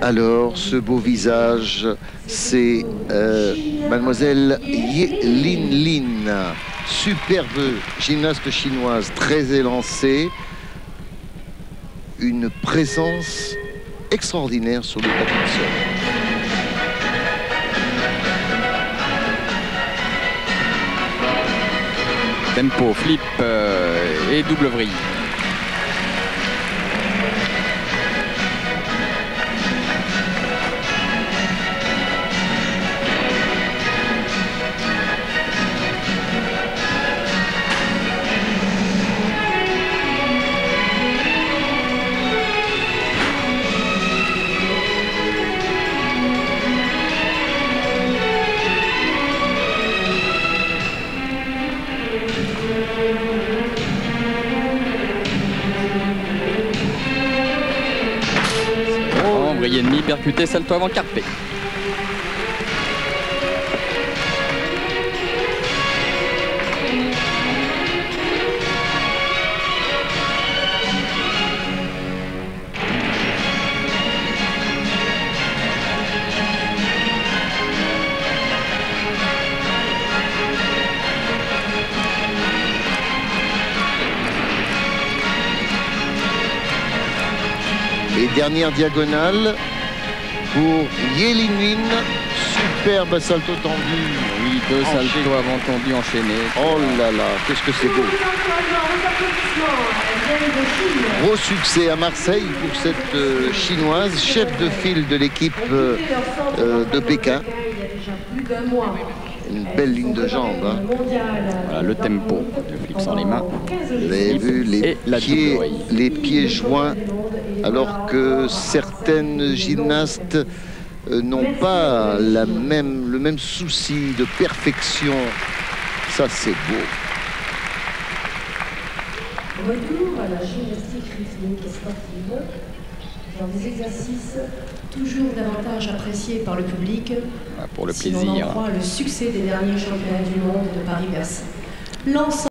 Alors, ce beau visage, c'est mademoiselle Ye Linlin, superbe gymnaste chinoise, très élancée, une présence extraordinaire sur le tapis de sol. Tempo, flip et double vrille. Vrille et demi, percuté, salto avant carpé. Et dernière diagonale pour Ye Linlin, superbe salto tendu. Oui, deux saltos avant tendu enchaînés. Oh là là, qu'est-ce que c'est beau. Gros succès à Marseille pour cette chinoise, chef de file de l'équipe de Pékin. Une belle ligne de jambes. Hein. Voilà le tempo, le flip sans les mains. Vous avez vu les pieds joints, alors que certaines gymnastes n'ont pas le même souci de perfection. Ça, c'est beau. Retour à la gymnastique rythmique et sportive, dans des exercices toujours davantage appréciés par le public, Pour le si plaisir. l'on en croit le succès des derniers championnats du monde de Paris-Bercy.